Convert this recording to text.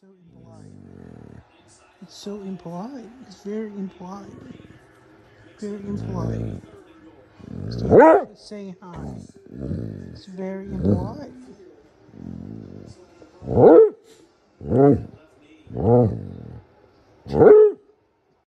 so impolite. It's so impolite. It's very impolite. Very impolite. Stop saying hi. It's very impolite.